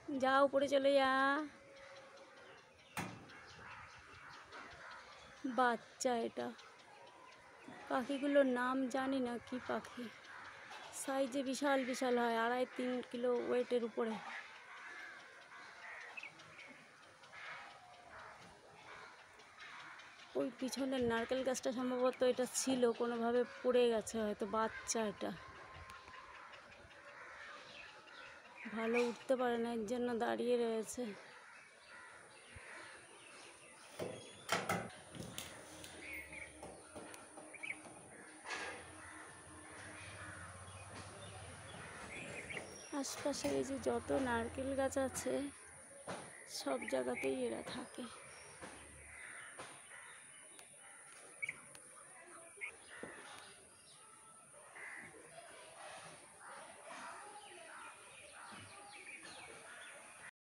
যা উপরে চলে যা। বাচ্চা এটা, পাখিগুলোর নাম জানি না কি পাখি, সাইজে বিশাল বিশাল হয়, 2.5-3 কিলো ওয়েটের উপরে। ওই পিছনের নারকেল গাছটা সম্ভবত এটা ছিল, কোনোভাবে পড়ে গেছে হয়তো। বাচ্চা এটা, ভালো উঠতে পারে না, এর জন্য দাঁড়িয়ে রয়েছে। আশপাশে এই যে যত নারকেল গাছ আছে সব জায়গাতেই এরা থাকে।